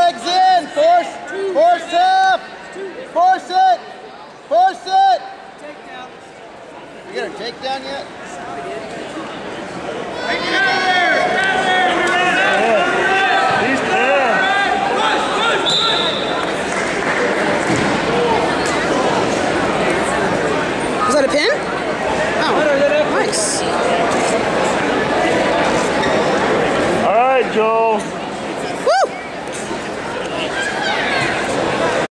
legs in. Force up. Force it. Force it. You got a takedown yet? Was that a pin?